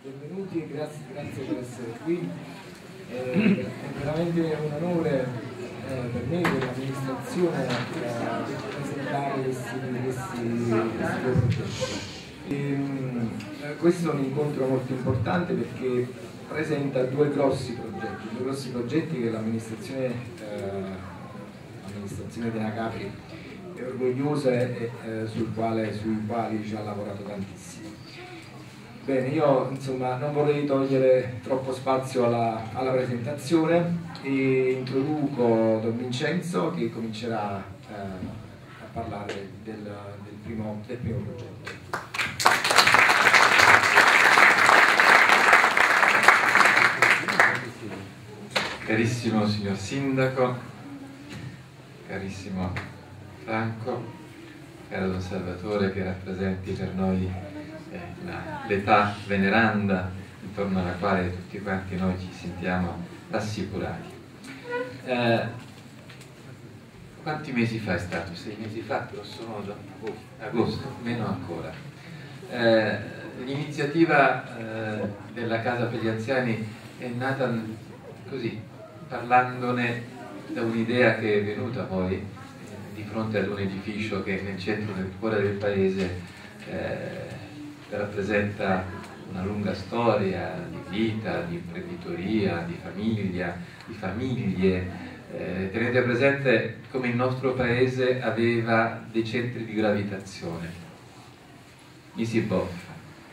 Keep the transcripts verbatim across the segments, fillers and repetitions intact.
benvenuti e grazie, grazie per essere qui. Eh, è veramente un onore eh, per me e per l'amministrazione eh, presentare questi, questi, questi due progetti. E, eh, questo è un incontro molto importante perché presenta due grossi progetti, due grossi progetti che l'amministrazione eh, l'amministrazione di Anacapri è orgogliosa e eh, sul quale, sui quali ci ha lavorato tantissimo. Bene, io insomma non vorrei togliere troppo spazio alla, alla presentazione e introduco Don Vincenzo che comincerà eh, a parlare del, del, primo, del primo progetto. Carissimo signor Sindaco, carissimo Franco, caro Don Salvatore, che rappresenti per noi eh, l'età veneranda intorno alla quale tutti quanti noi ci sentiamo rassicurati. Eh, quanti mesi fa è stato? Sei mesi fa, grosso modo? Agosto, meno ancora. Eh, l'iniziativa eh, della Casa per gli Anziani è nata così, parlandone da un'idea che è venuta poi eh, di fronte ad un edificio che nel centro del cuore del paese eh, rappresenta una lunga storia di vita, di imprenditoria, di famiglia, di famiglie. Eh, tenete presente come il nostro paese aveva dei centri di gravitazione. Misi Boffa,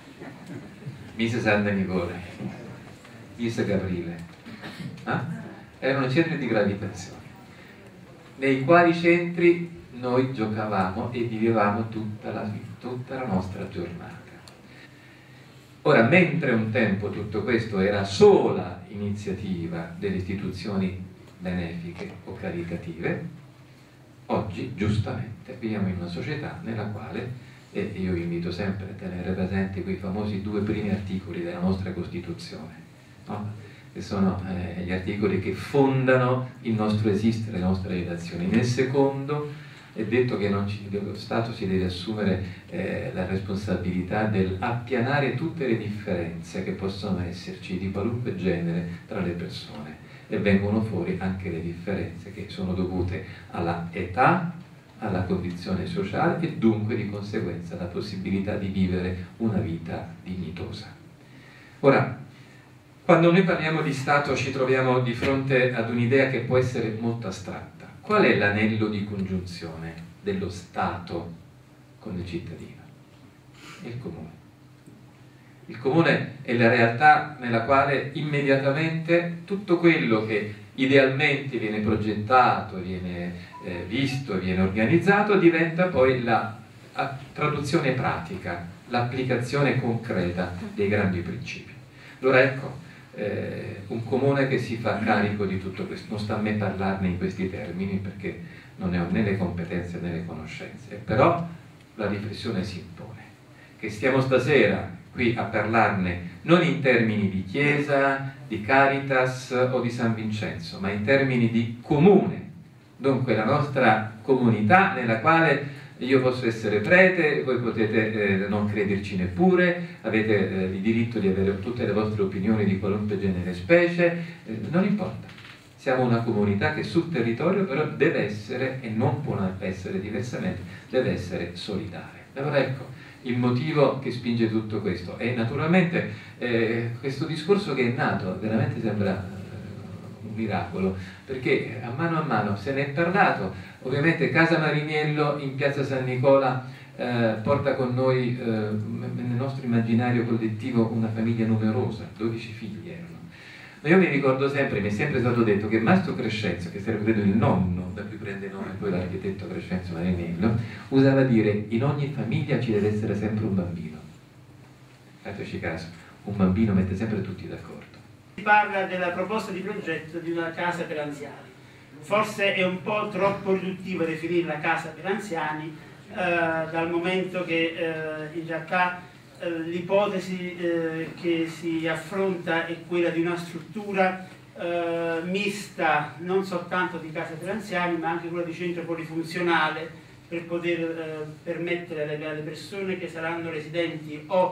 Mise San Danigore, Mise Gabrile. Eh? Erano centri di gravitazione nei quali centri noi giocavamo e vivevamo tutta la, tutta la nostra giornata. Ora, mentre un tempo tutto questo era sola iniziativa delle istituzioni benefiche o caritative, oggi giustamente viviamo in una società nella quale, e io vi invito sempre a tenere presenti quei famosi due primi articoli della nostra Costituzione, no? Che sono eh, gli articoli che fondano il nostro esistere, le nostre relazioni. Nel secondo è detto che non ci, lo Stato si deve assumere eh, la responsabilità dell'appianare tutte le differenze che possono esserci di qualunque genere tra le persone, e vengono fuori anche le differenze che sono dovute alla età, alla condizione sociale e dunque di conseguenza alla possibilità di vivere una vita dignitosa. Ora, quando noi parliamo di Stato ci troviamo di fronte ad un'idea che può essere molto astratta. Qual è l'anello di congiunzione dello Stato con il cittadino? Il comune. Il comune è la realtà nella quale immediatamente tutto quello che idealmente viene progettato, viene eh, visto, viene organizzato, diventa poi la traduzione pratica, l'applicazione concreta dei grandi principi. Allora ecco, Eh, un comune che si fa carico di tutto questo. Non sta a me parlarne in questi termini perché non ne ho né le competenze né le conoscenze, però la riflessione si impone, che stiamo stasera qui a parlarne non in termini di chiesa, di Caritas o di San Vincenzo, ma in termini di comune, dunque la nostra comunità nella quale io posso essere prete, voi potete eh, non crederci neppure, avete eh, il diritto di avere tutte le vostre opinioni di qualunque genere e specie, eh, non importa. Siamo una comunità che sul territorio però deve essere, e non può essere diversamente, deve essere solidale. Allora ecco, il motivo che spinge tutto questo è naturalmente eh, questo discorso che è nato, veramente sembra un miracolo, perché a mano a mano se ne è parlato. Ovviamente Casa Mariniello in piazza San Nicola eh, porta con noi eh, nel nostro immaginario collettivo una famiglia numerosa, dodici figli erano. Ma io mi ricordo sempre, mi è sempre stato detto che Mastro Crescenzio, che sarebbe credo il nonno da cui prende nome poi l'architetto Crescenzio Mariniello, usava dire: in ogni famiglia ci deve essere sempre un bambino. Fateci caso, un bambino mette sempre tutti d'accordo. Si parla della proposta di progetto di una casa per anziani. Forse è un po' troppo riduttivo definirla casa per anziani, eh, dal momento che eh, in realtà eh, l'ipotesi eh, che si affronta è quella di una struttura eh, mista, non soltanto di casa per anziani, ma anche quella di centro polifunzionale, per poter eh, permettere alle, alle persone che saranno residenti o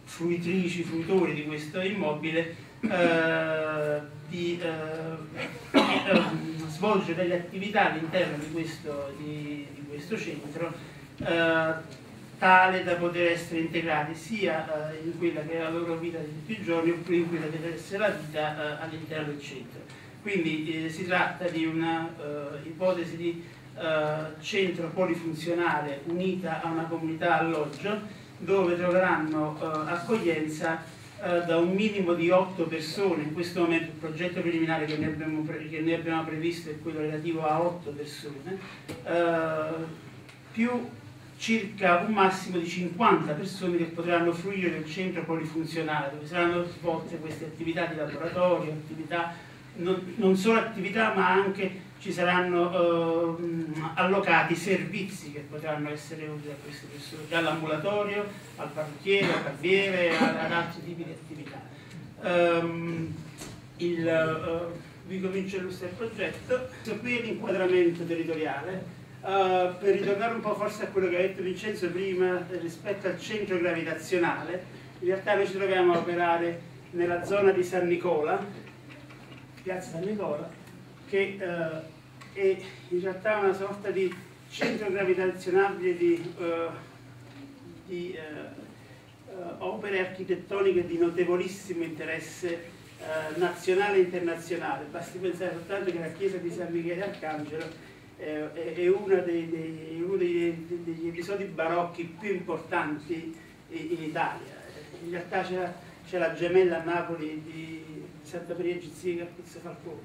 fruitrici, fruitori di questo immobile, eh, di, eh, di eh, svolgere delle attività all'interno di questo, di, di questo centro, eh, tale da poter essere integrati sia eh, in quella che è la loro vita di tutti i giorni oppure in quella che deve essere la vita eh, all'interno del centro. Quindi eh, si tratta di una eh, ipotesi di eh, centro polifunzionale unita a una comunità alloggio, dove troveranno eh, accoglienza eh, da un minimo di otto persone. In questo momento il progetto preliminare che noi abbiamo, pre che noi abbiamo previsto è quello relativo a otto persone, eh, più circa un massimo di cinquanta persone che potranno fruire del centro polifunzionale, dove saranno svolte queste attività di laboratorio, attività, non, non solo attività, ma anche ci saranno eh, allocati servizi che potranno essere utili a queste persone, dall'ambulatorio al parrucchiere, al barbiere, ad altri tipi di attività. Um, il, uh, vi comincio a illustrare il progetto. Questo qui è l'inquadramento territoriale. Uh, per ritornare un po' forse a quello che ha detto Vincenzo prima eh, rispetto al centro gravitazionale, in realtà noi ci troviamo a operare nella zona di San Nicola, piazza San Nicola, che uh, è in realtà una sorta di centro gravitazionale di, uh, di uh, uh, opere architettoniche di notevolissimo interesse uh, nazionale e internazionale. Basti pensare soltanto che la chiesa di San Michele Arcangelo è uno dei, dei, uno dei, degli episodi barocchi più importanti in Italia. In realtà c'è la gemella a Napoli di Santa Maria Egizica e Pizzo Falcone.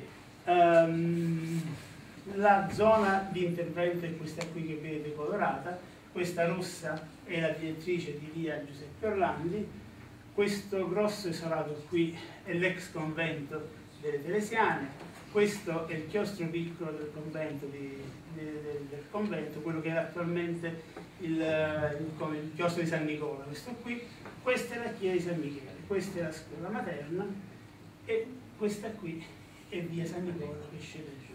Um, la zona di intervento è questa qui che vedete colorata, questa rossa è la direttrice di via Giuseppe Orlandi, questo grosso isolato qui è l'ex convento delle Teresiane. Questo è il chiostro piccolo del convento, di, di, del, del convento, quello che è attualmente il, il, il chiostro di San Nicola. Questo qui, questa è la chiesa di San Michele, questa è la scuola materna e questa qui è via San Nicola che scende giù.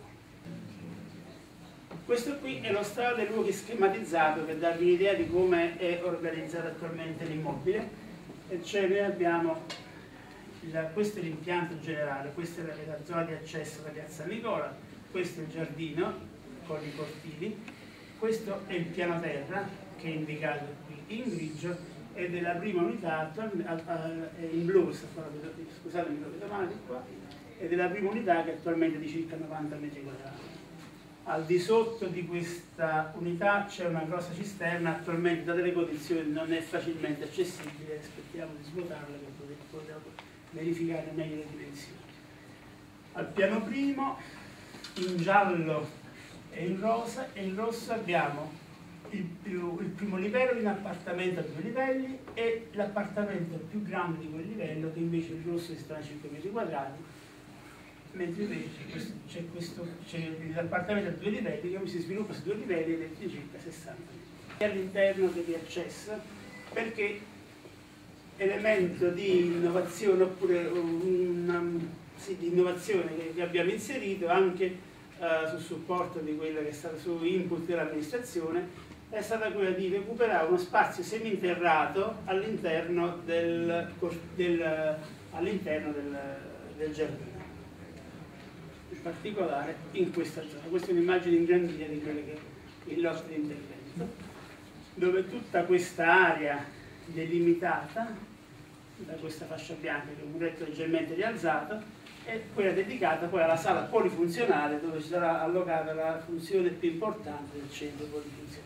Questo qui è lo stato dei luoghi schematizzato per darvi un'idea di come è organizzato attualmente l'immobile. E cioè noi abbiamo La, questo è l'impianto generale, questa è la, la zona di accesso alla piazza San Nicola, questo è il giardino con i cortili, questo è il piano terra che è indicato qui in grigio ed è la prima unità in blu, scusate mi dovete male di qua, ed è la prima unità che attualmente è di circa novanta metri quadrati. Al di sotto di questa unità c'è una grossa cisterna, attualmente date le condizioni non è facilmente accessibile, aspettiamo di svuotarla per poter, poter verificare meglio le dimensioni. Al piano primo, in giallo e in rosa, e in rosso abbiamo il, più, il primo livello di un appartamento a due livelli e l'appartamento più grande di quel livello, che invece il rosso sta a cinque metri quadrati, mentre invece c'è l'appartamento a due livelli che si sviluppa su due livelli ed è di circa sessanta metri. All'interno del riaccesso, perché elemento di innovazione oppure una, sì, di innovazione che, che abbiamo inserito anche eh, sul supporto di quella che è stato su input dell'amministrazione è stata quella di recuperare uno spazio seminterrato all'interno del, del, all'interno del, del giardino, in particolare in questa zona. Questa è un'immagine in grandina di quello che è il nostro intervento, dove tutta questa area delimitata da questa fascia bianca che è un muretto leggermente rialzato e quella dedicata poi alla sala polifunzionale dove ci sarà allocata la funzione più importante del centro polifunzionale.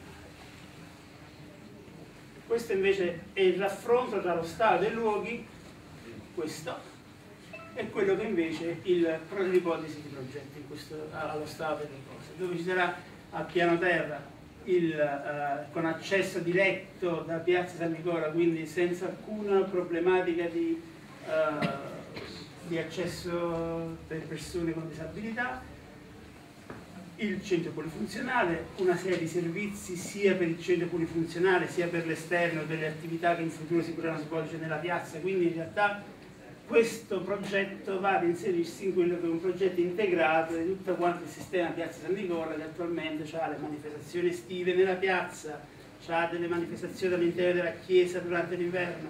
Questo invece è il raffronto tra lo stato dei luoghi, questo, e quello che invece è l'ipotesi di progetto in questo, allo stato delle cose, dove ci sarà a piano terra Il, uh, con accesso diretto da piazza San Nicola, quindi senza alcuna problematica di, uh, di accesso per persone con disabilità, il centro polifunzionale, una serie di servizi sia per il centro polifunzionale sia per l'esterno delle attività che in futuro si potranno svolgere nella piazza, quindi in realtà questo progetto va ad inserirsi in quello che è un progetto integrato di tutto quanto il sistema Piazza San Nicola, che attualmente ha le manifestazioni estive nella piazza, ha delle manifestazioni all'interno della chiesa durante l'inverno,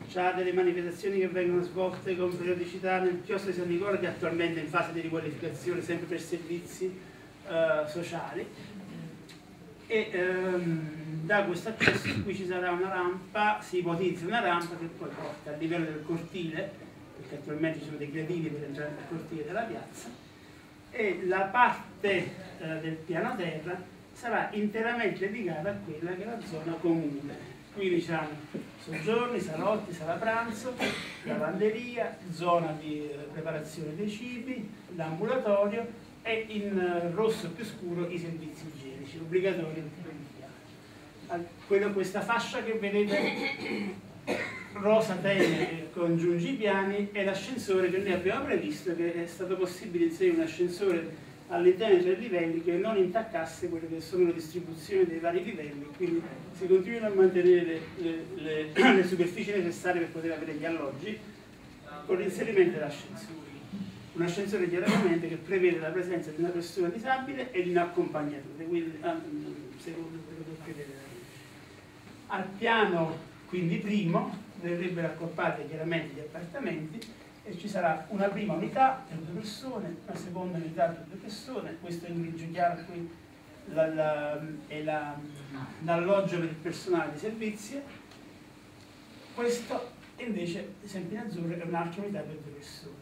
c'ha delle manifestazioni che vengono svolte con periodicità nel chiostro di San Nicola, che attualmente è in fase di riqualificazione sempre per servizi eh, sociali, e ehm, da questo accesso qui ci sarà una rampa, si ipotizza una rampa che poi porta a livello del cortile, perché attualmente ci sono dei gradini per entrare nel cortile della piazza, e la parte eh, del piano terra sarà interamente dedicata a quella che è la zona comune. Quindi ci saranno soggiorni, salotti, sala pranzo, lavanderia, zona di eh, preparazione dei cibi, l'ambulatorio e in eh, rosso più scuro i servizi igienici, obbligatori in primo piano. Quello, questa fascia che vedete rosa tenue con giungipiani è l'ascensore che noi abbiamo previsto, che è stato possibile inserire un ascensore all'interno dei tre livelli che non intaccasse quelle che sono le distribuzioni dei vari livelli, quindi si continuano a mantenere le, le, le, le superfici necessarie per poter avere gli alloggi con l'inserimento dell'ascensore. Un ascensore chiaramente che prevede la presenza di una persona disabile e di un accompagnatore, quindi secondo quello che prevede la legge. Al piano quindi primo verrebbero accorpati chiaramente gli appartamenti e ci sarà una prima unità per due persone, una seconda unità per due persone, questo è in grigio chiaro qui la, la, è l'alloggio per il personale di servizio, questo invece sempre in azzurro è un'altra unità per due persone.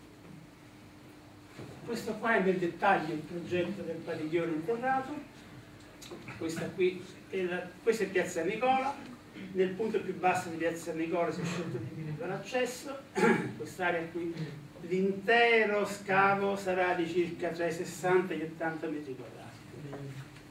Questo qua è nel dettaglio il progetto del padiglione interrato, questa qui è, la, questa è Piazza Nicola. Nel punto più basso di Piazza Nicola si è scelto di dividere l'accesso, quest'area qui, l'intero scavo sarà di circa tra i sessanta e gli ottanta metri quadrati.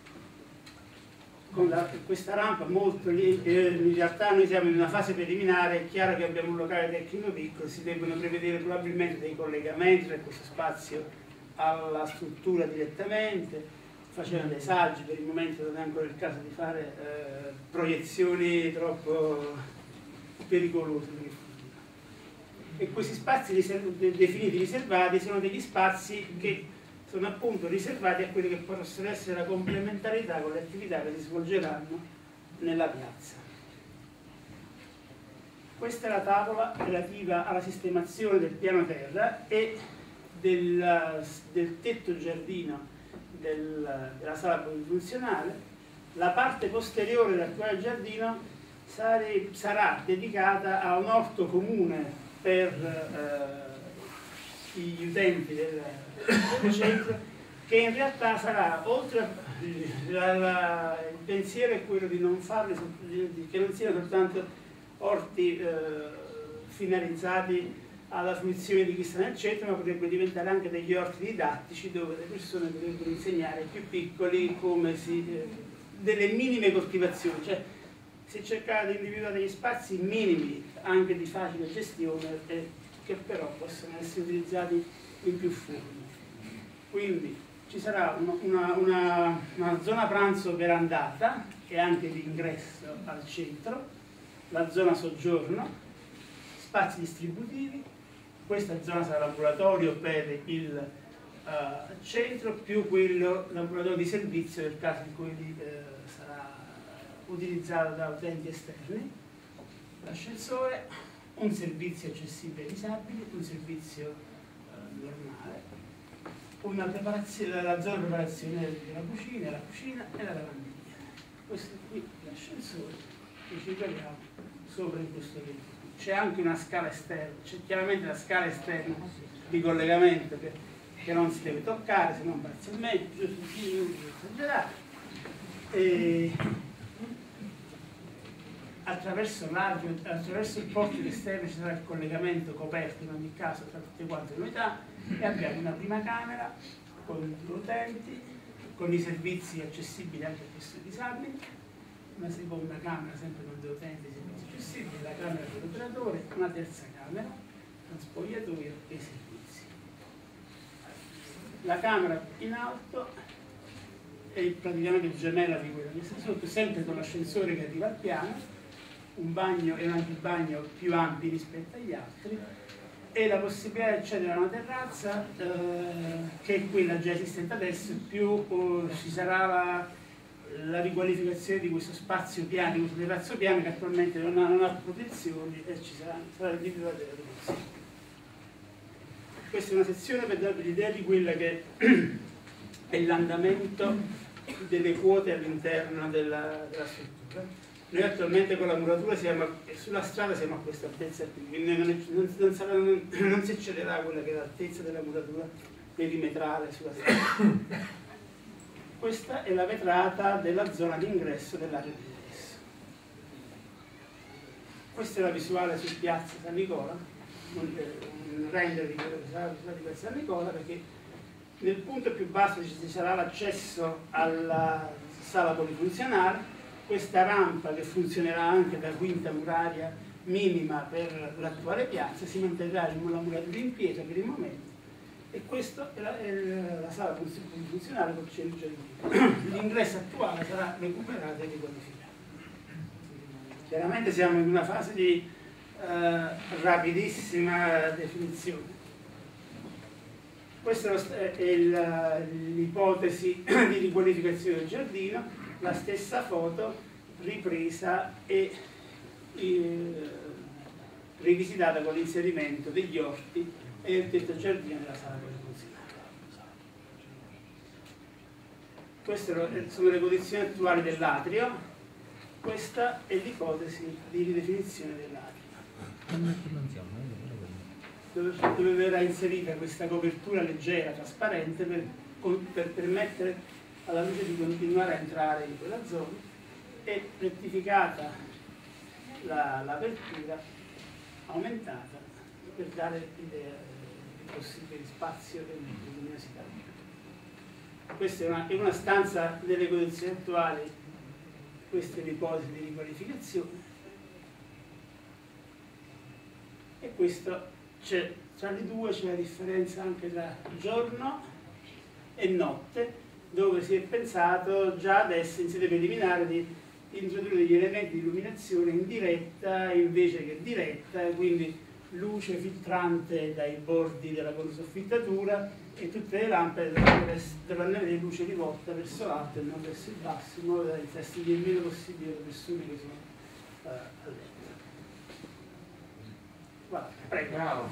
Con la, questa rampa molto lì, eh, in realtà noi siamo in una fase preliminare, è chiaro che abbiamo un locale tecnico piccolo, si devono prevedere probabilmente dei collegamenti tra questo spazio alla struttura direttamente, facevano dei saggi, per il momento non è ancora il caso di fare eh, proiezioni troppo pericolose. E questi spazi riserv- definiti riservati sono degli spazi che sono appunto riservati a quelle che possono essere la complementarità con le attività che si svolgeranno nella piazza. Questa è la tavola relativa alla sistemazione del piano terra e del, del tetto giardino Del, della sala polifunzionale. La parte posteriore dell'attuale giardino sare, sarà dedicata a un orto comune per eh, gli utenti del, del centro, che in realtà sarà, oltre la, la, il pensiero è quello di non farli, che non siano soltanto orti eh, finalizzati alla fruizione di chi sta nel centro, ma potrebbe diventare anche degli orti didattici dove le persone potrebbero insegnare ai più piccoli come si, eh, delle minime coltivazioni, cioè si cercava di individuare degli spazi minimi anche di facile gestione e che però possono essere utilizzati in più forme. Quindi ci sarà una, una, una, una zona pranzo verandata e anche di ingresso al centro, la zona soggiorno, spazi distributivi. Questa zona sarà l'ambulatorio per il uh, centro più quello, l'ambulatorio di servizio nel caso in cui uh, sarà utilizzato da utenti esterni, l'ascensore, un servizio accessibile ai disabili, un servizio uh, normale, una preparazione, la zona di preparazione della cucina, la cucina e la lavanderia. Questo qui è l'ascensore che ci troviamo sopra in questo edificio. C'è anche una scala esterna, c'è chiaramente la scala esterna di collegamento che, che non si deve toccare se non parzialmente, giusto un esagerato. E attraverso, attraverso il portico esterno ci sarà il collegamento coperto in ogni caso tra tutte quante le unità e abbiamo una prima camera con due utenti, con i servizi accessibili anche a persone disabili, una seconda camera sempre con due utenti e servizi accessibili, la camera dell'operatore, una terza camera, uno spogliatoio e servizi. La camera in alto è praticamente gemella di quella che sta sotto, sempre con l'ascensore che arriva al piano, un bagno e un antibagno più ampi rispetto agli altri e la possibilità di accedere a una terrazza eh, che è quella già esistente adesso, più oh, ci sarà la la riqualificazione di questo spazio piano, di questo terrazzo piano che attualmente non ha, non ha protezioni e ci sarà, sarà l'idea della protezione. Questa è una sezione per darvi l'idea di quella che è l'andamento delle quote all'interno della, della struttura. Noi attualmente con la muratura siamo, sulla strada siamo a questa altezza qui, quindi non, è, non, non, sarà, non, non si eccederà quella che è l'altezza della muratura perimetrale sulla strada. Questa è la vetrata della zona di ingresso dell'area di ingresso. Questa è la visuale su piazza San Nicola, un, un render di quello che sarà la visuale di piazza San Nicola, perché nel punto più basso ci sarà l'accesso alla sala polifunzionale, questa rampa che funzionerà anche da quinta muraria minima per l'attuale piazza, si mantendrà la muratura in pietra per il momento, e questa è la, è la sala polifunzionale col cielo giardino. L'ingresso attuale sarà recuperato e riqualificato. Chiaramente siamo in una fase di eh, rapidissima definizione. Questa è l'ipotesi di riqualificazione del giardino, la stessa foto ripresa e eh, rivisitata con l'inserimento degli orti e il tetto giardino della sala polifunzionale. Queste sono le condizioni attuali dell'atrio, questa è l'ipotesi di ridefinizione dell'atrio, dove, dove verrà inserita questa copertura leggera, trasparente, per, per permettere alla luce di continuare a entrare in quella zona, e rettificata l'apertura, aumentata, per dare l'idea di possibile spazio e di luminosità. Questa è una, è una stanza delle condizioni attuali, questa è l'ipotesi di riqualificazione, e questo c'è, tra le due c'è la differenza anche tra giorno e notte, dove si è pensato già adesso in sede preliminare di introdurre degli elementi di illuminazione in diretta invece che diretta, quindi luce filtrante dai bordi della controsoffittatura, e tutte le lampe dovranno avere luce rivolta verso l'alto e non verso il basso, in modo da infastidire il meno possibile le persone che sono uh, a letto. Guarda, prego. Bravo.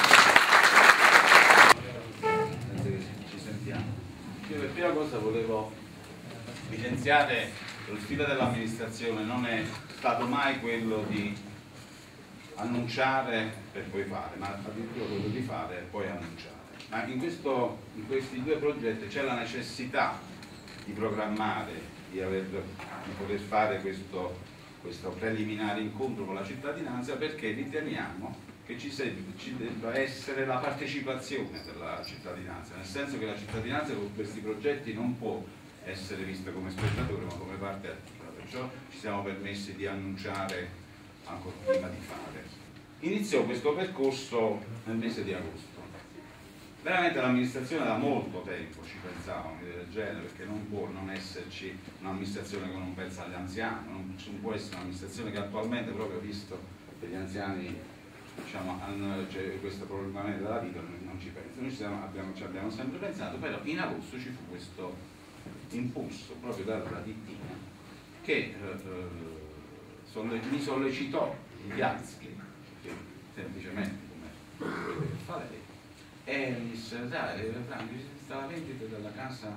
Ci sentiamo. Io per prima cosa volevo evidenziare che lo stile dell'amministrazione non è stato mai quello di annunciare per poi fare, ma addirittura quello di fare e poi annunciare. Ma in, questo, in questi due progetti c'è la necessità di programmare, di, aver, di poter fare questo, questo preliminare incontro con la cittadinanza, perché riteniamo che ci, se, ci debba essere la partecipazione della cittadinanza, nel senso che la cittadinanza con questi progetti non può essere vista come spettatore ma come parte attiva, perciò ci siamo permessi di annunciare ancora prima di fare. Iniziò questo percorso nel mese di agosto. Veramente l'amministrazione da molto tempo ci pensava un'idea del genere, perché non può non esserci un'amministrazione che non pensa agli anziani, non può essere un'amministrazione che attualmente, proprio visto che gli anziani, diciamo, hanno cioè, questo problema della vita, non ci pensa. Noi ci, siamo, abbiamo, ci abbiamo sempre pensato, però in agosto ci fu questo impulso proprio dalla Dittina che eh, solle, mi sollecitò in piazza, che semplicemente come fa lei, e mi disse: sai Franco, sta la vendita della casa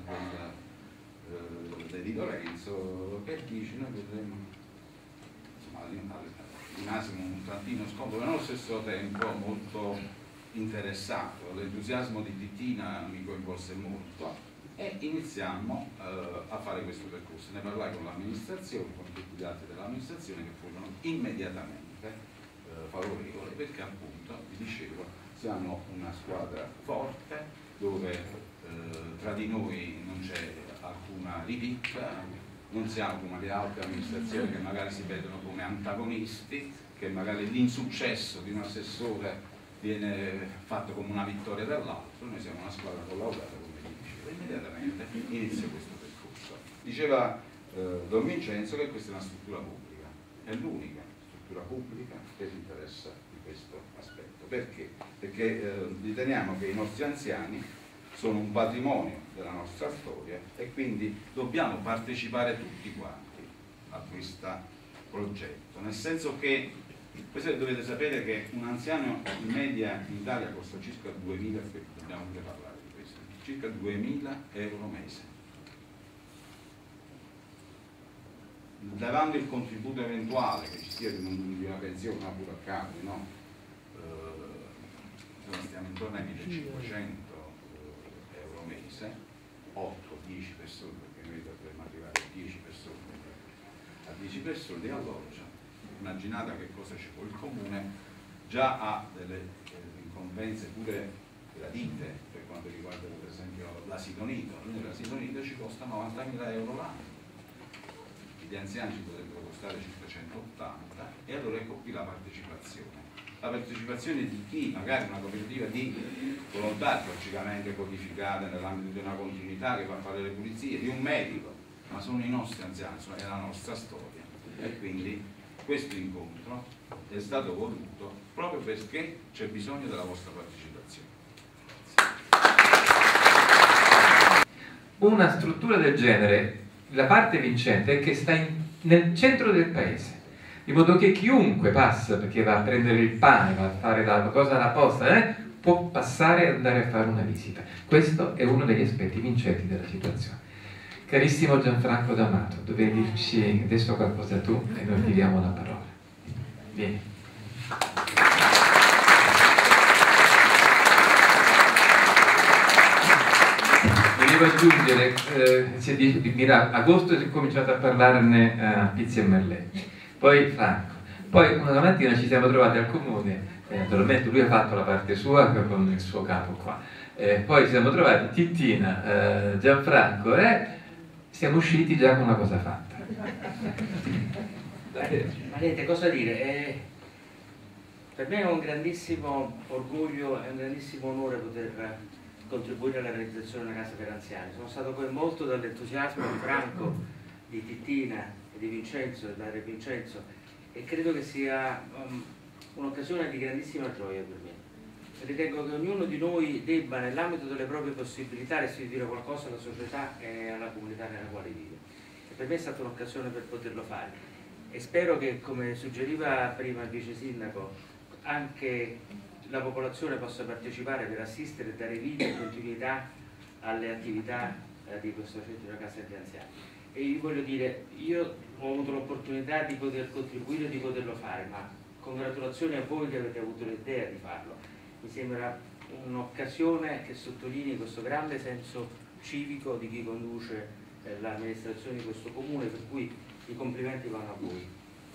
del, eh, di Lorenzo, che dici? Noi potremmo, insomma, rimasimo un tantino scomodo, ma allo stesso tempo molto interessato. L'entusiasmo di Dittina mi coinvolse molto e iniziammo eh, a fare questo percorso. Ne parlai con l'amministrazione, con tutti gli altri dell'amministrazione, che furono immediatamente eh, favorevoli, perché appunto, vi dicevo, siamo una squadra forte dove eh, tra di noi non c'è alcuna ripicca, non siamo come le altre amministrazioni che magari si vedono come antagonisti, che magari l'insuccesso di un assessore viene fatto come una vittoria dell'altro. Noi siamo una squadra collaudata, come vi dicevo. Immediatamente inizia questo percorso. Diceva eh, Don Vincenzo che questa è una struttura pubblica, è l'unica struttura pubblica che si interessa di questo aspetto. Perché? Perché eh, riteniamo che i nostri anziani sono un patrimonio della nostra storia e quindi dobbiamo partecipare tutti quanti a questo progetto, nel senso che questo dovete sapere che un anziano in media in Italia costa circa duemila, dobbiamo anche parlare di questo, circa duemila euro mese. Davando il contributo eventuale che ci sia di una pensione, una pure a caso, no? Eh, stiamo intorno ai millecinquecento euro mese, otto dieci persone, perché noi dovremmo arrivare a dieci persone, a dieci persone, e allora immaginate che cosa ci può. Il comune già ha delle eh, incombenze pure gradite per quanto riguarda per esempio l'asilo nido. L'asilo nido ci costa novantamila euro l'anno, gli anziani ci potrebbero costare circa centottanta, e allora ecco qui la partecipazione. La partecipazione di chi? Magari una cooperativa di volontà logicamente codificata nell'ambito di una continuità che va a fare le pulizie, di un medico, ma sono i nostri anziani, è la nostra storia, e quindi questo incontro è stato voluto proprio perché c'è bisogno della vostra partecipazione. Una struttura del genere, la parte vincente è che sta in, nel centro del paese, di modo che chiunque passa, perché va a prendere il pane, va a fare la cosa alla posta, eh, può passare e andare a fare una visita. Questo è uno degli aspetti vincenti della situazione. Carissimo Gianfranco D'Amato, dovevi dirci adesso qualcosa tu e noi ti diamo la parola. Vieni. Volevo aggiungere, eh, si è di, di, mira, agosto si è cominciato a parlarne a uh, Pizzi e Merletti, poi Franco, poi una mattina ci siamo trovati al comune, eh, naturalmente lui ha fatto la parte sua con il suo capo qua, eh, poi ci siamo trovati Tittina, eh, Gianfranco e eh, siamo usciti già con una cosa fatta. Ma niente, cosa dire? Eh, per me è un grandissimo orgoglio e un grandissimo onore poter contribuire alla realizzazione di una casa per anziani. Sono stato coinvolto dall'entusiasmo di Franco, di Tittina e di Vincenzo, e da Re Vincenzo, e credo che sia um, un'occasione di grandissima gioia per me. Ritengo che ognuno di noi debba, nell'ambito delle proprie possibilità, restituire qualcosa alla società e alla comunità nella quale vive. E per me è stata un'occasione per poterlo fare. E spero che, come suggeriva prima il vice sindaco, anche la popolazione possa partecipare per assistere e dare vita e continuità alle attività eh, di questo centro di una casa degli anziani. E io voglio dire, io ho avuto l'opportunità di poter contribuire e di poterlo fare, ma congratulazioni a voi che avete avuto l'idea di farlo. Mi sembra un'occasione che sottolinei questo grande senso civico di chi conduce eh, l'amministrazione di questo comune, per cui i complimenti vanno a voi.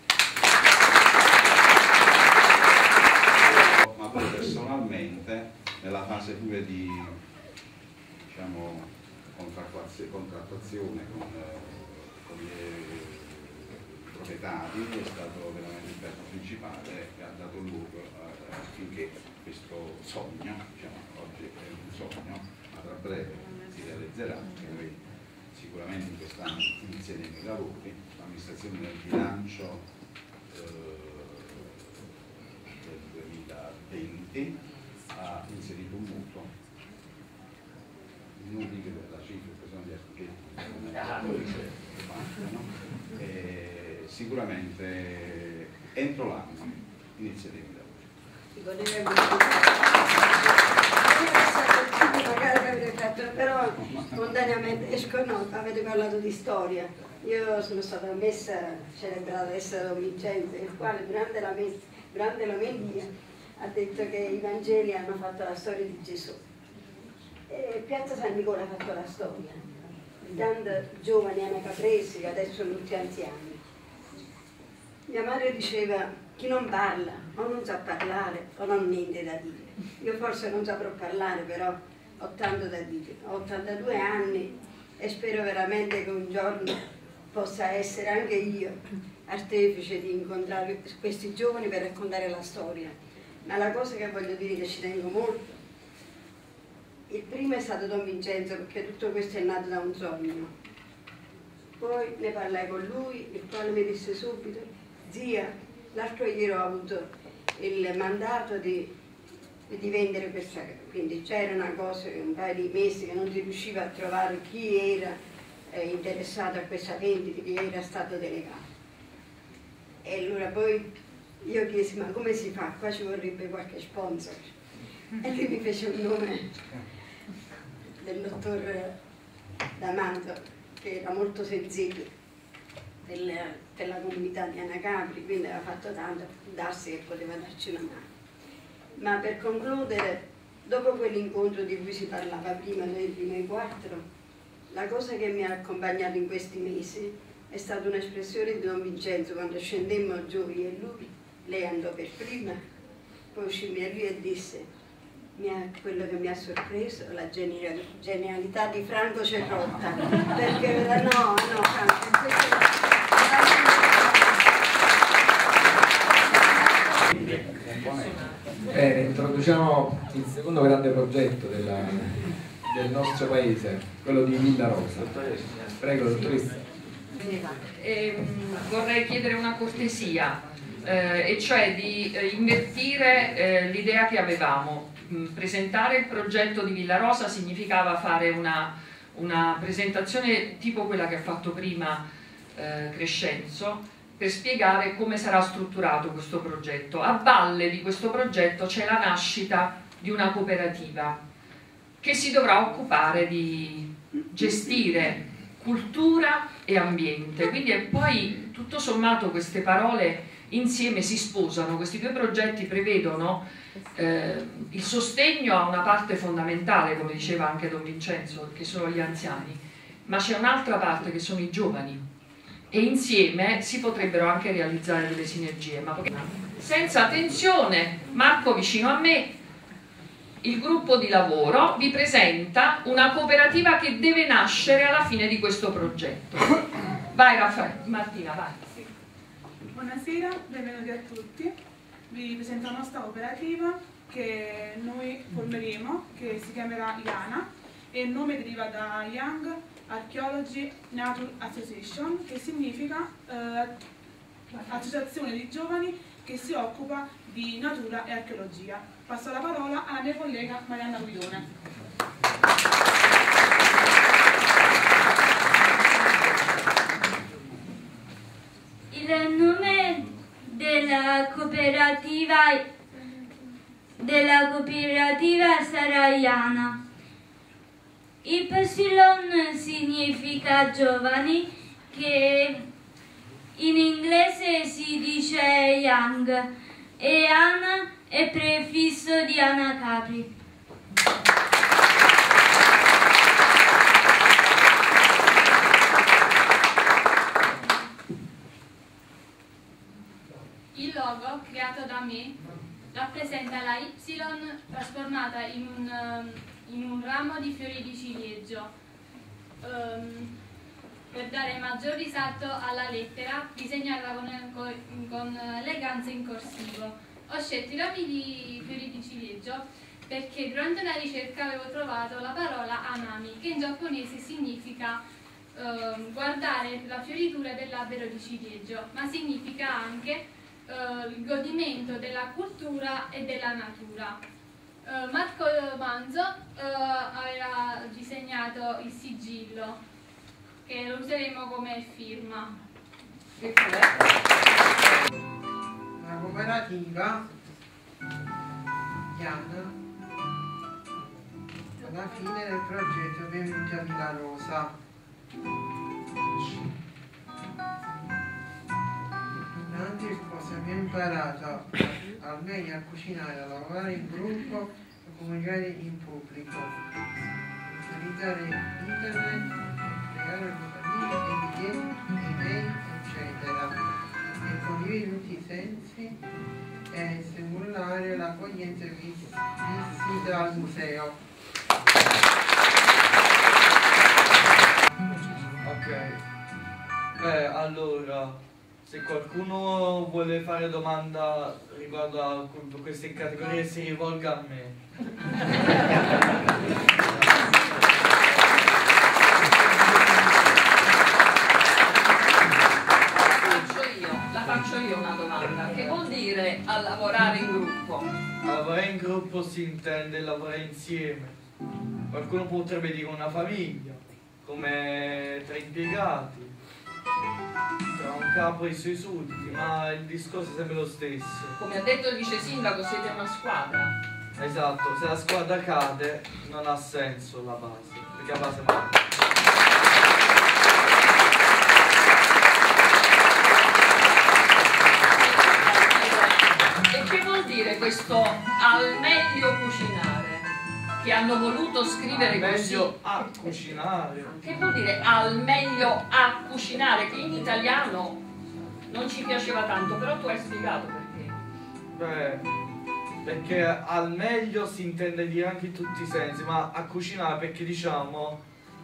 Ma poi personalmente nella fase pure di diciamo, contrattazione con, con i proprietari è stato veramente il pezzo principale che ha dato luogo affinché questo sogno, diciamo, oggi è un sogno, ma tra breve si realizzerà, che noi sicuramente in quest'anno inizieremo i lavori, l'amministrazione del bilancio eh, duemilaventi ha inserito un mutuo, non dico la cifra, perché sono gli architetti, no? E sicuramente entro l'anno inizieremo i lavori. Magari avete fatto, però spontaneamente esco, no, avete parlato di storia. Io sono stata messa celebrata essere Don Vincenzo, il quale durante la messa durante l'omelia ha detto che i Vangeli hanno fatto la storia di Gesù e Piazza San Nicola ha fatto la storia di tanti giovani anacapresi che adesso sono tutti anziani. Mia madre diceva: chi non parla o non sa parlare o non ha niente da dire. Io forse non saprò parlare, però ho tanto da dire. Ho ottantadue anni e spero veramente che un giorno possa essere anche io artefice di incontrare questi giovani per raccontare la storia. Ma la cosa che voglio dire, che ci tengo molto, il primo è stato Don Vincenzo, perché tutto questo è nato da un sogno. Poi ne parlai con lui, il quale mi disse subito: zia, l'altro ieri ho avuto il mandato di di vendere questa, quindi c'era una cosa, un paio di mesi che non si riusciva a trovare chi era eh, interessato a questa vendita, chi era stato delegato. E allora poi io chiesi, ma come si fa? Qua ci vorrebbe qualche sponsor. E lui mi fece un nome del dottor D'Amato, che era molto sensibile per la, per la comunità di Anacapri, quindi aveva fatto tanto per darsi che poteva darci una mano. Ma per concludere, dopo quell'incontro di cui si parlava prima, noi noi quattro, la cosa che mi ha accompagnato in questi mesi è stata un'espressione di Don Vincenzo quando scendemmo giù io e lui. Lei andò per prima, poi uscimmo e lui e disse: mi ha, quello che mi ha sorpreso è la genialità di Franco Cerrotta, perché no, no, Franco, Bene, introduciamo il secondo grande progetto della, del nostro paese, quello di Villa Rosa. Prego, dottoressa. Eh, vorrei chiedere una cortesia, eh, e cioè di eh, invertire eh, l'idea che avevamo. Mm, presentare il progetto di Villa Rosa significava fare una, una presentazione tipo quella che ha fatto prima eh, Crescenzo, per spiegare come sarà strutturato questo progetto. A valle di questo progetto c'è la nascita di una cooperativa che si dovrà occupare di gestire cultura e ambiente, quindi e poi tutto sommato queste parole insieme si sposano. Questi due progetti prevedono eh, il sostegno a una parte fondamentale, come diceva anche Don Vincenzo, che sono gli anziani, ma c'è un'altra parte che sono i giovani, e insieme si potrebbero anche realizzare delle sinergie. Ma senza tensione, Marco vicino a me, il gruppo di lavoro vi presenta una cooperativa che deve nascere alla fine di questo progetto. Vai Raffaele, Martina, vai. Sì. Buonasera, benvenuti a tutti. Vi presento la nostra cooperativa che noi formeremo, che si chiamerà IANA, e il nome deriva da Young Archaeology Nature Association, che significa eh, associazione di giovani che si occupa di natura e archeologia. Passo la parola alla mia collega Marianna Guidone. Il nome della cooperativa, della cooperativa sarà IANA. Y significa giovani, che in inglese si dice young, e Ana è prefisso di Anacapri. Il logo, creato da me, rappresenta la Y trasformata in un, in un ramo di fiori di ciliegio. Um, per dare maggior risalto alla lettera, disegnarla con, con eleganza in corsivo. Ho scelto i rami di fiori di ciliegio perché durante una ricerca avevo trovato la parola anami, che in giapponese significa uh, guardare la fioritura dell'albero di ciliegio, ma significa anche uh, il godimento della cultura e della natura. Uh, Marco Manzo uh, aveva disegnato il sigillo, che lo useremo come firma. La cooperativa IANA alla fine del progetto Benvenuti a Villa Rosa. Durante il corso abbiamo imparato al meglio a cucinare, a lavorare in gruppo e a comunicare in pubblico, utilizzare internet, spiegare le famiglie, evidenti, email, eccetera, e condividere tutti i sensi e stimolare l'accoglienza visita al museo. Ok, beh, allora, se qualcuno vuole fare domanda riguardo a queste categorie si rivolga a me. Faccio io, la faccio io una domanda. Che vuol dire a lavorare in gruppo? A lavorare in gruppo gruppo si intende lavorare insieme. Qualcuno potrebbe dire una famiglia, come tre impiegati, tra un capo e i suoi sudditi, ma il discorso è sempre lo stesso. Come ha detto il vice sindaco, siete una squadra. Esatto, se la squadra cade non ha senso la base, perché la base manca. E che vuol dire questo al meglio cucinare? Che hanno voluto scrivere al così. meglio a cucinare. Che vuol dire al meglio a cucinare? Che in italiano non ci piaceva tanto, però tu hai spiegato perché. Beh, perché al meglio si intende dire anche in tutti i sensi, ma a cucinare perché diciamo,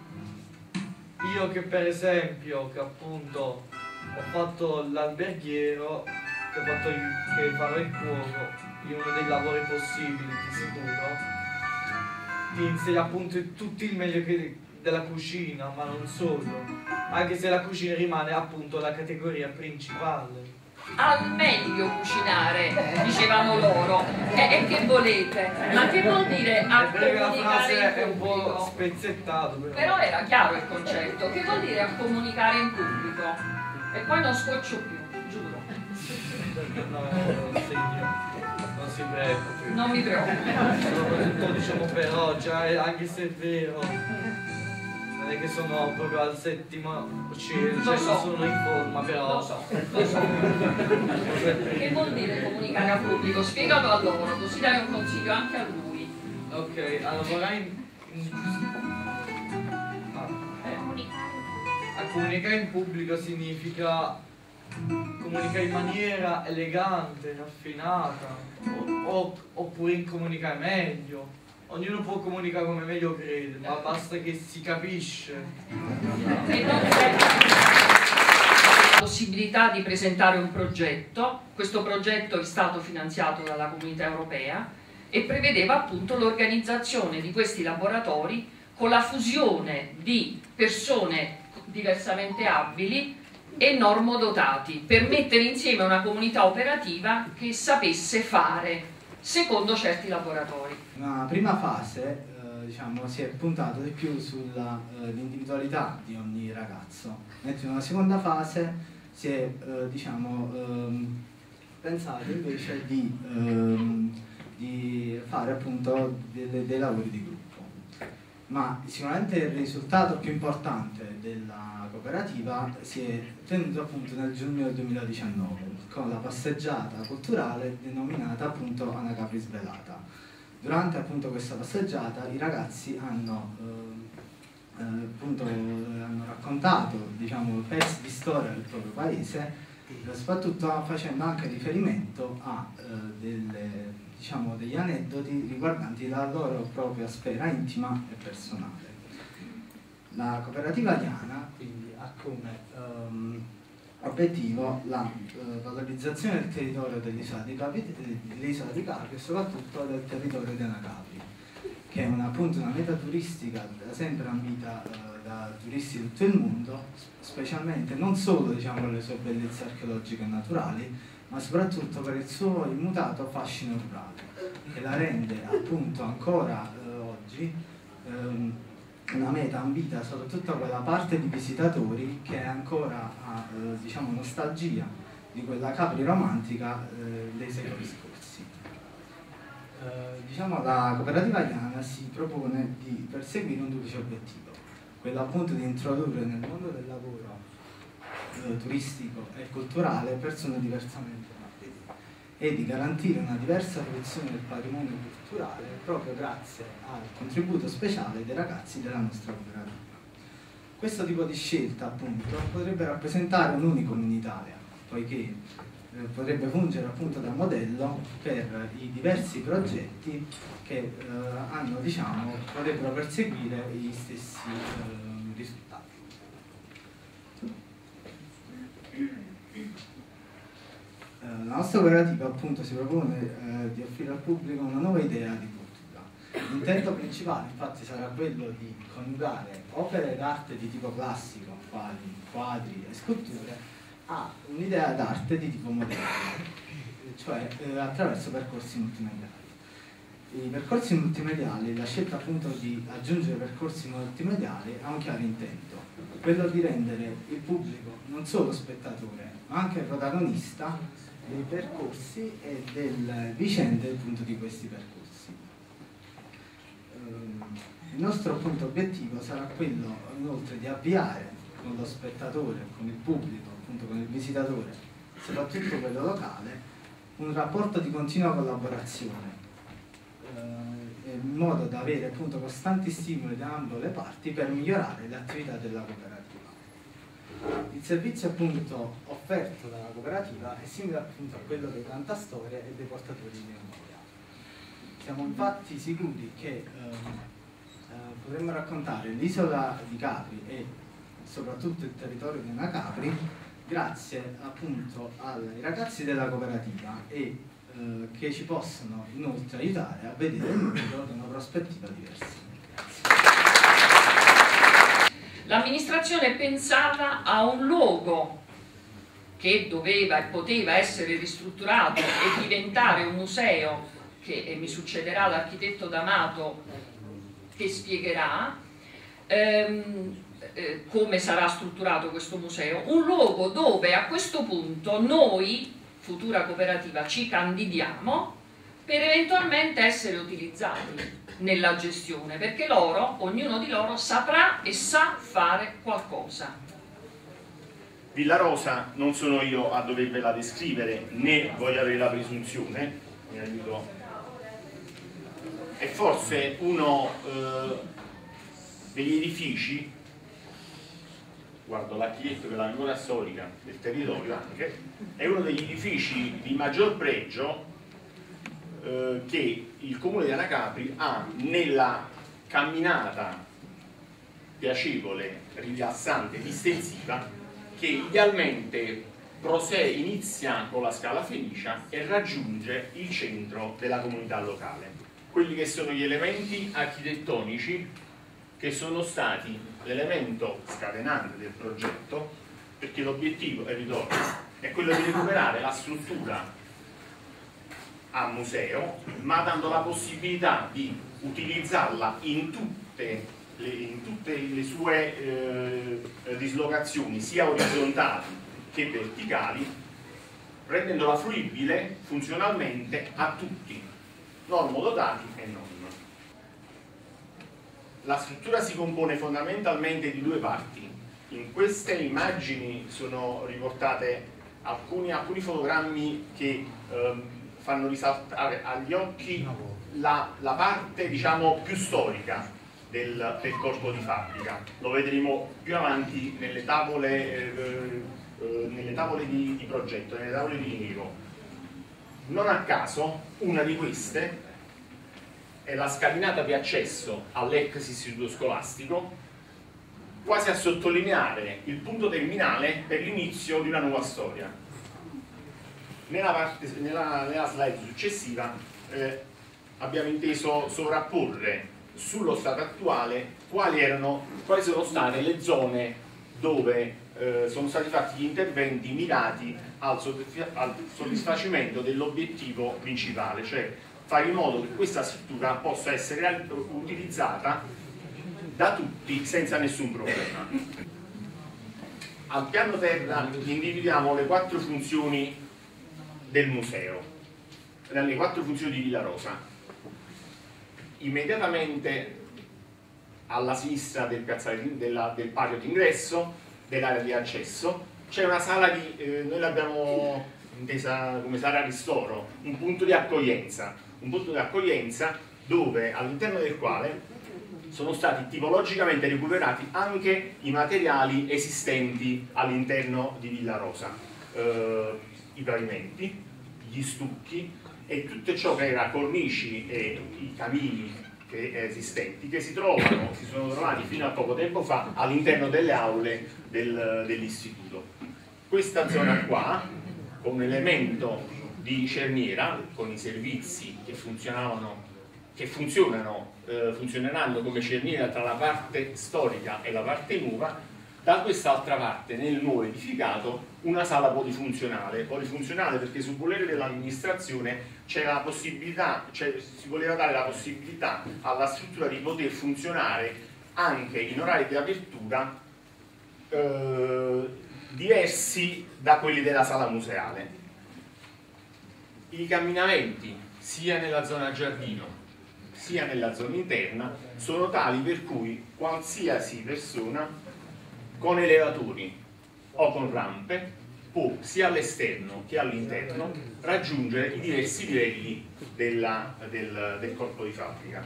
io che per esempio, che appunto ho fatto l'alberghiero, che, ho fatto il, che farò il cuoco, in uno dei lavori possibili di sicuro, ti insegna appunto tutto il meglio che della cucina, ma non solo, anche se la cucina rimane appunto la categoria principale. Al meglio cucinare, dicevano loro. E, e che volete? Ma che vuol dire a la comunicare frase in è un pubblico? po' spezzettato, però. Però era chiaro il concetto. Che vuol dire a comunicare in pubblico? E poi non scoccio più, giuro. No, non segno. Non si preoccupi. Non mi preoccupo. Soprattutto diciamo per oggi, eh, anche se è vero, non è che sono proprio al settimo cielo, cioè so. sono in forma, però. Lo so, lo so. Che vuol dire comunicare al pubblico? Spiegalo a loro, così dai un consiglio anche a lui. Ok, a lavorare in. in... Ah. A comunicare in pubblico significa comunicare in maniera elegante, raffinata, o, o, oppure in comunicare meglio. Ognuno può comunicare come meglio crede, ma basta che si capisce. E non c'è la possibilità di presentare un progetto. Questo progetto è stato finanziato dalla Comunità Europea e prevedeva appunto l'organizzazione di questi laboratori con la fusione di persone diversamente abili e normodotati per mettere insieme una comunità operativa che sapesse fare secondo certi laboratori. Una prima fase eh, diciamo, si è puntato di più sull'individualità eh, di ogni ragazzo, mentre in una seconda fase si è eh, diciamo, ehm, pensato invece di, ehm, di fare appunto dei, dei lavori di gruppo. Ma sicuramente il risultato più importante della cooperativa si è tenuto appunto nel giugno del duemiladiciannove con la passeggiata culturale denominata appunto Anacapri Svelata. Durante appunto questa passeggiata i ragazzi hanno, eh, eh, appunto, hanno raccontato diciamo, pezzi di storia del proprio paese, eh, soprattutto facendo anche riferimento a eh, delle diciamo degli aneddoti riguardanti la loro propria sfera intima e personale. La cooperativa Iana quindi ha come um, obiettivo la uh, valorizzazione del territorio dell'isola di Capri, dell'isola di Capri e soprattutto del territorio di Anacapri, che è una, appunto una meta turistica da sempre ambita uh, da turisti di tutto il mondo, specialmente non solo diciamo, per le sue bellezze archeologiche e naturali, ma soprattutto per il suo immutato fascino rurale, che la rende appunto ancora eh, oggi ehm, una meta ambita soprattutto a quella parte di visitatori che ancora ha eh, diciamo, nostalgia di quella Capri romantica eh, dei secoli scorsi. Eh, diciamo, la cooperativa Iana si propone di perseguire un duplice obiettivo, quello appunto di introdurre nel mondo del lavoro turistico e culturale persone diversamente abili e di garantire una diversa fruizione del patrimonio culturale proprio grazie al contributo speciale dei ragazzi della nostra cooperativa. Questo tipo di scelta appunto potrebbe rappresentare un unicum in Italia, poiché eh, potrebbe fungere appunto da modello per i diversi progetti che eh, hanno, diciamo, potrebbero perseguire gli stessi eh, risultati. La nostra cooperativa appunto si propone eh, di offrire al pubblico una nuova idea di cultura. L'intento principale infatti sarà quello di coniugare opere d'arte di tipo classico, quali quadri e sculture, a un'idea d'arte di tipo moderno, cioè eh, attraverso percorsi multimediali. I percorsi multimediali, la scelta appunto di aggiungere percorsi multimediali ha un chiaro intento, quello di rendere il pubblico non solo spettatore, ma anche protagonista dei percorsi e delle vicende appunto di questi percorsi. Il nostro appunto obiettivo sarà quello inoltre di avviare con lo spettatore, con il pubblico, appunto con il visitatore, soprattutto quello locale, un rapporto di continua collaborazione, eh, in modo da avere appunto costanti stimoli da ambo le parti per migliorare le attività della cooperativa. Il servizio appunto offerto dalla cooperativa è simile appunto a quello dei cantastorie e dei portatori di memoria. Siamo infatti sicuri che eh, eh, potremmo raccontare l'isola di Capri e soprattutto il territorio di Anacapri grazie appunto ai ragazzi della cooperativa e eh, che ci possono inoltre aiutare a vedere il mondo da una prospettiva diversa. L'amministrazione pensava a un luogo che doveva e poteva essere ristrutturato e diventare un museo, che e mi succederà l'architetto D'Amato che spiegherà ehm, eh, come sarà strutturato questo museo, un luogo dove a questo punto noi, futura cooperativa, ci candidiamo per eventualmente essere utilizzati nella gestione, perché loro, ognuno di loro saprà e sa fare qualcosa. Villa Rosa non sono io a dovervela descrivere, né voglio avere la presunzione, mi aiuto. È forse uno eh, degli edifici, guardo l'architetto che è la memoria storica del territorio anche, è uno degli edifici di maggior pregio eh, che il comune di Anacapri ha nella camminata piacevole, rilassante, distensiva che idealmente prosegue, inizia con la Scala Fenicia e raggiunge il centro della comunità locale. Quelli che sono gli elementi architettonici che sono stati l'elemento scatenante del progetto, perché l'obiettivo, e ritorno, è quello di recuperare la struttura a museo, ma dando la possibilità di utilizzarla in tutte le, in tutte le sue eh, dislocazioni, sia orizzontali che verticali, rendendola fruibile funzionalmente a tutti, normodotati e non. La struttura si compone fondamentalmente di due parti. In queste immagini sono riportate alcuni, alcuni fotogrammi che ehm, fanno risaltare agli occhi la, la parte, diciamo, più storica del, del corpo di fabbrica. Lo vedremo più avanti nelle tavole, eh, eh, nelle tavole di, di progetto, nelle tavole di rilievo. Non a caso una di queste è la scalinata di accesso all'ex istituto scolastico, quasi a sottolineare il punto terminale per l'inizio di una nuova storia. Nella, parte, nella, nella slide successiva eh, abbiamo inteso sovrapporre sullo stato attuale quali, erano, quali sono state le zone dove eh, sono stati fatti gli interventi mirati al, al soddisfacimento dell'obiettivo principale, cioè fare in modo che questa struttura possa essere utilizzata da tutti senza nessun problema. Al piano terra individuiamo le quattro funzioni del museo, le quattro funzioni di Villa Rosa. Immediatamente alla sinistra del, piazzale, della, del patio d'ingresso, dell'area di accesso, c'è una sala di, eh, noi l'abbiamo intesa come sala ristoro, un punto di accoglienza. Un punto di accoglienza dove, all'interno del quale sono stati tipologicamente recuperati anche i materiali esistenti all'interno di Villa Rosa, eh, i pavimenti, gli stucchi e tutto ciò che era cornici e i camini che, esistenti che si trovano, si sono trovati fino a poco tempo fa all'interno delle aule del, dell'istituto. Questa zona qua, con un elemento di cerniera, con i servizi che funzionavano, che funzionano, eh, funzioneranno come cerniera tra la parte storica e la parte nuova, da quest'altra parte nel nuovo edificato una sala polifunzionale, polifunzionale perché sul volere dell'amministrazione c'è la possibilità, cioè, si voleva dare la possibilità alla struttura di poter funzionare anche in orari di apertura eh, diversi da quelli della sala museale. I camminamenti sia nella zona giardino sia nella zona interna sono tali per cui qualsiasi persona con elevatori o con rampe può sia all'esterno che all'interno raggiungere i diversi livelli della, del, del corpo di fabbrica.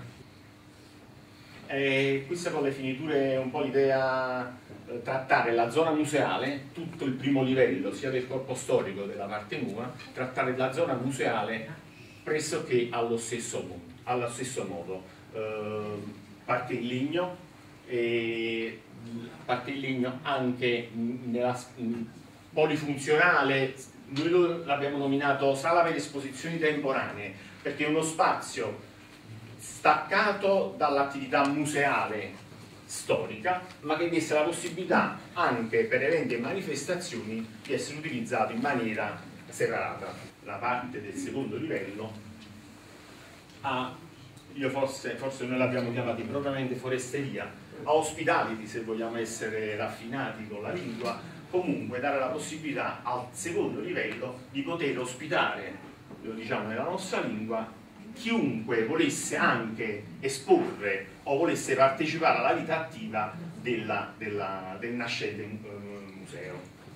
E questa con le finiture è un po' l'idea, eh, trattare la zona museale, tutto il primo livello sia del corpo storico della parte nuova, trattare la zona museale pressoché allo stesso modo. Allo stesso modo, eh, parte in legno e parte in legno anche nella polifunzionale, noi l'abbiamo nominato sala per esposizioni temporanee perché è uno spazio staccato dall'attività museale storica ma che desse la possibilità anche per eventi e manifestazioni di essere utilizzato in maniera separata. La parte del secondo livello a, io forse, forse noi l'abbiamo chiamati propriamente foresteria, a hospitality se vogliamo essere raffinati con la lingua, comunque dare la possibilità al secondo livello di poter ospitare, lo diciamo nella nostra lingua, chiunque volesse anche esporre o volesse partecipare alla vita attiva della, della, del nascente museo.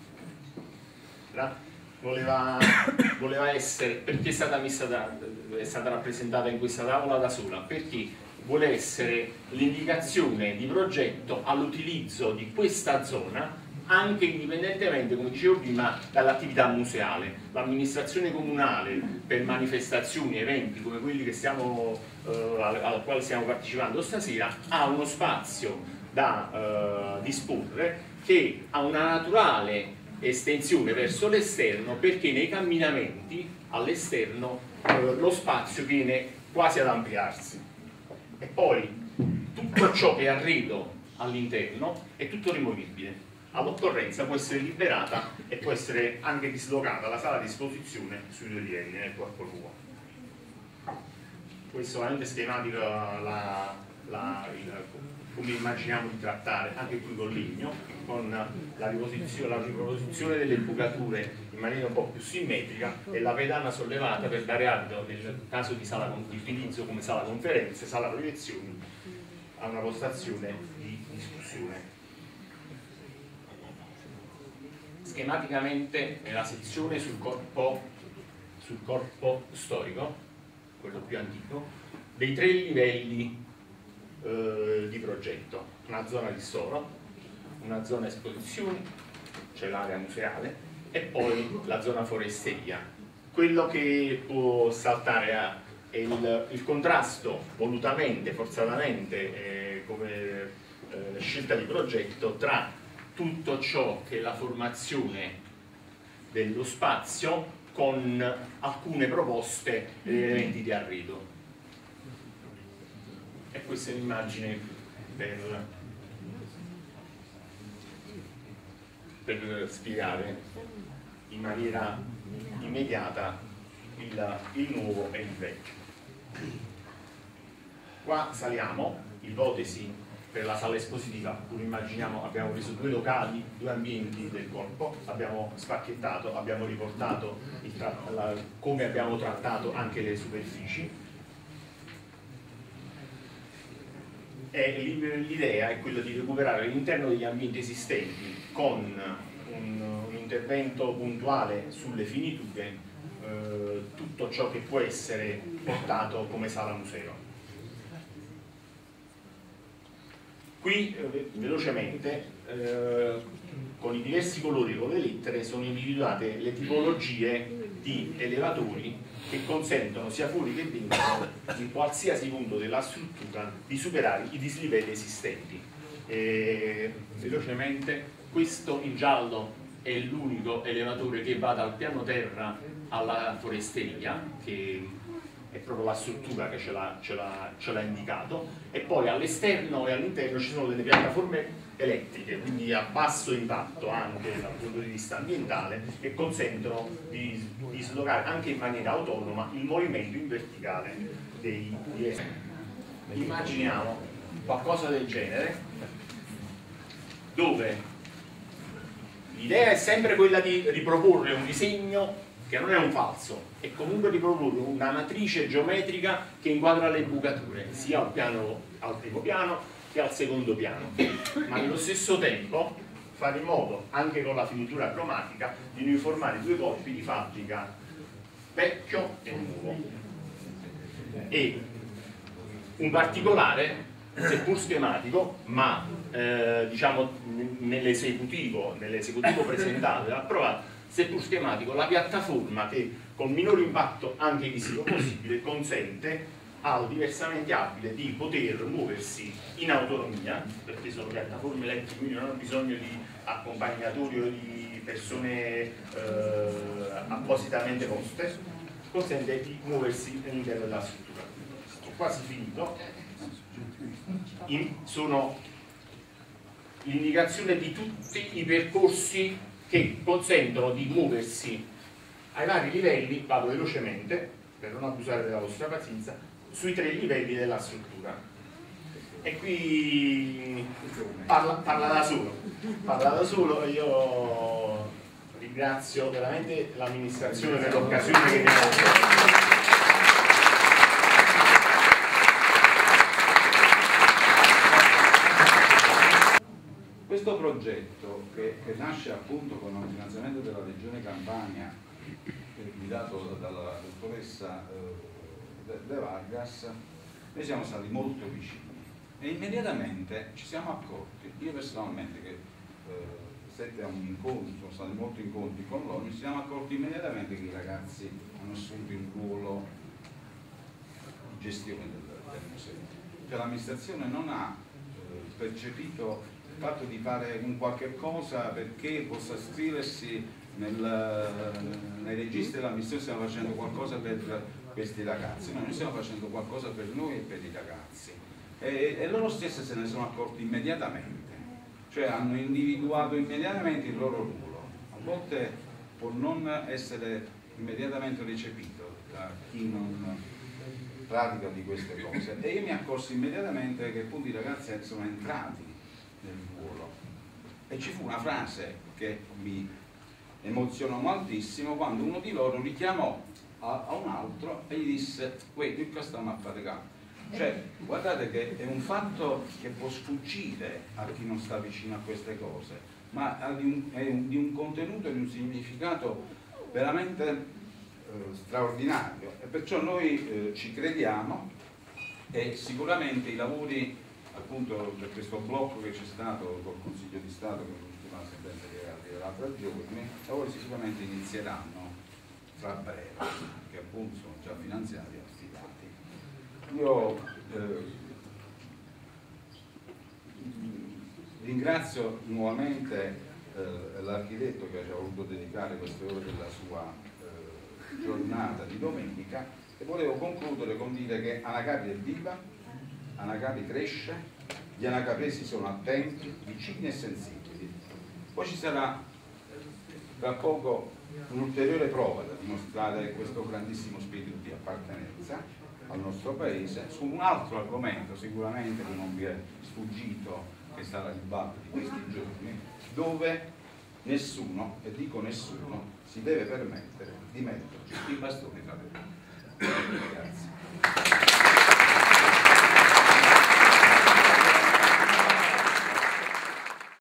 Voleva, voleva essere, perché è stata, messa da, è stata rappresentata in questa tavola da sola? Perché vuole essere l'indicazione di progetto all'utilizzo di questa zona anche indipendentemente, come dicevo prima, dall'attività museale. L'amministrazione comunale per manifestazioni, eventi come quelli che stiamo, eh, al, al quale stiamo partecipando stasera ha uno spazio da eh, disporre che ha una naturale estensione verso l'esterno perché nei camminamenti all'esterno eh, lo spazio viene quasi ad ampliarsi e poi tutto ciò che è arredo all'interno è tutto rimovibile, all'occorrenza può essere liberata e può essere anche dislocata la sala di esposizione sui due livelli nel corpo nuovo. Questo è veramente schematico la, la, il, come immaginiamo di trattare anche qui con legno, con la riposizione, la riproposizione delle bucature in maniera un po' più simmetrica e la pedana sollevata per dare adito nel caso di, sala, di utilizzo come sala conferenze, sala proiezioni a una postazione di discussione. Schematicamente nella sezione sul corpo, sul corpo storico, quello più antico, dei tre livelli eh, di progetto, una zona di ristoro, una zona esposizioni, cioè l'area museale, e poi la zona foresteria. Quello che può saltare a, è il, il contrasto volutamente, forzatamente, eh, come eh, scelta di progetto tra tutto ciò che è la formazione dello spazio con alcune proposte e elementi di arredo. E questa è un'immagine per, per spiegare in maniera immediata il, il nuovo e il vecchio. Qua saliamo, ipotesi per la sala espositiva, pure immaginiamo, abbiamo preso due locali, due ambienti del corpo, abbiamo spacchettato, abbiamo riportato il la, come abbiamo trattato anche le superfici e l'idea è quella di recuperare all'interno degli ambienti esistenti con un, un intervento puntuale sulle finiture eh, tutto ciò che può essere portato come sala museo. Qui eh, velocemente eh, con i diversi colori, con le lettere, sono individuate le tipologie di elevatori che consentono sia fuori che dentro, in qualsiasi punto della struttura, di superare i dislivelli esistenti. E, velocemente, questo in giallo è l'unico elevatore che va dal piano terra alla foresteria, che è proprio la struttura che ce l'ha indicato, e poi all'esterno e all'interno ci sono delle piattaforme elettriche, quindi a basso impatto anche dal punto di vista ambientale, che consentono di dislocare anche in maniera autonoma il movimento in verticale dei elettroni. Immaginiamo qualcosa del genere, dove l'idea è sempre quella di riproporre un disegno che non è un falso, è comunque riprodurre una matrice geometrica che inquadra le bucature, sia al, piano, al primo piano che al secondo piano, ma nello stesso tempo fare in modo, anche con la finitura cromatica, di uniformare due corpi di fabbrica vecchio e nuovo. E un particolare, seppur schematico, ma eh, diciamo nell'esecutivo nell'esecutivo presentato e approvato, seppur schematico, la piattaforma che con minor impatto anche visivo possibile consente al diversamente abile di poter muoversi in autonomia, perché sono piattaforme elettriche, quindi non hanno bisogno di accompagnatori o di persone eh, appositamente poste, consente di muoversi all'interno della struttura. Ho quasi finito. In, sono l'indicazione di tutti i percorsi che consentono di muoversi ai vari livelli, vado velocemente per non abusare della vostra pazienza, sui tre livelli della struttura. E qui parla, parla da solo, parla da solo. Io ringrazio veramente l'amministrazione per l'occasione che mi ha dato. Questo progetto che, che nasce appunto con un finanziamento della Regione Campania, guidato dalla dottoressa eh, De Vargas, noi siamo stati molto vicini e immediatamente ci siamo accorti, io personalmente che eh, sette a un incontro, sono stati molti incontri con loro, ci siamo accorti immediatamente che i ragazzi hanno assunto un ruolo di gestione del, del museo, cioè l'amministrazione non ha eh, percepito il fatto di fare un qualche cosa perché possa scriversi nel, nei registri dell'amministrazione. Stiamo facendo qualcosa per questi ragazzi, no, noi stiamo facendo qualcosa per noi e per i ragazzi, e, e loro stessi se ne sono accorti immediatamente, cioè hanno individuato immediatamente il loro ruolo. A volte può non essere immediatamente recepito da chi non pratica di queste cose, e io mi accorsi immediatamente che appunto i ragazzi sono entrati nel ruolo, e ci fu una frase che mi emozionò moltissimo quando uno di loro richiamò a, a un altro e gli disse: "Uè, che stiamo a fare qua?" Cioè, guardate che è un fatto che può sfuggire a chi non sta vicino a queste cose, ma è di un, di un contenuto e di un significato veramente eh, straordinario, e perciò noi eh, ci crediamo, e sicuramente i lavori appunto per questo blocco che c'è stato col Consiglio di Stato, con l'ultima sentenza che arriverà tra giorni, i lavori sicuramente inizieranno fra breve, che appunto sono già finanziati e affidati. Io eh, ringrazio nuovamente eh, l'architetto che ci ha voluto dedicare queste ore della sua eh, giornata di domenica, e volevo concludere con dire che Anacapi è viva, Anacapi cresce, gli anacapresi sono attenti, vicini e sensibili. Poi ci sarà tra poco un'ulteriore prova da dimostrare questo grandissimo spirito di appartenenza al nostro paese su un altro argomento sicuramente che non vi è sfuggito, che sarà il dibattito di questi giorni, dove nessuno, e dico nessuno, si deve permettere di metterci i bastoni tra le ruote.